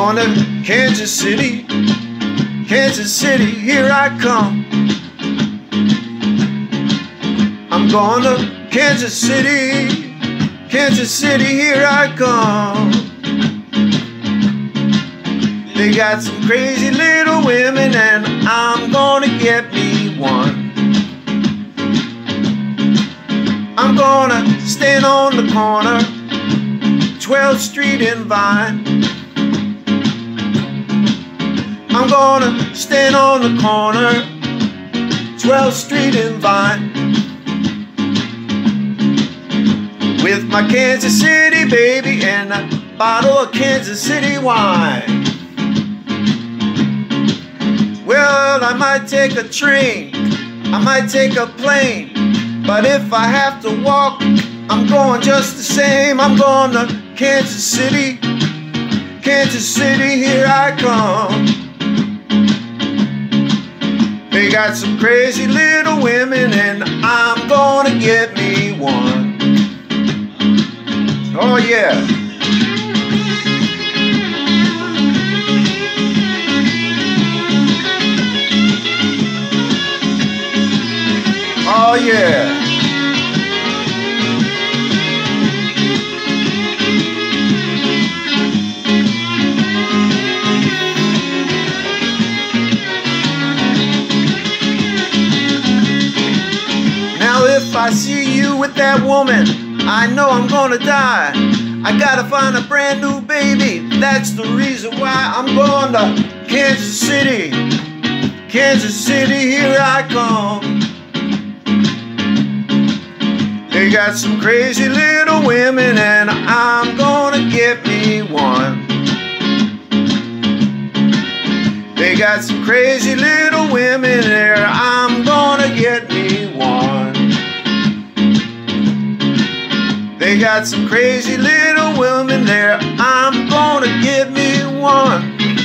going to Kansas City, Kansas City, here I come. I'm going to Kansas City, Kansas City, here I come. They got some crazy little women and I'm gonna get me one. I'm gonna stand on the corner, 12th Street and Vine. I'm gonna stand on the corner, 12th Street and Vine, with my Kansas City baby and a bottle of Kansas City wine. Well, I might take a train, I might take a plane, but if I have to walk, I'm going just the same. I'm going to Kansas City, Kansas City, here I come. They got some crazy little women and I'm gonna get me one. Oh yeah. Oh yeah. Now if I see you with that woman, I know I'm gonna die. I gotta find a brand new baby. That's the reason why I'm going to Kansas City, Kansas City, here I come. They got some crazy little women and I'm gonna get me one. They got some crazy little women there, I'm gonna get me one. They got some crazy little women there, I'm gonna get me one.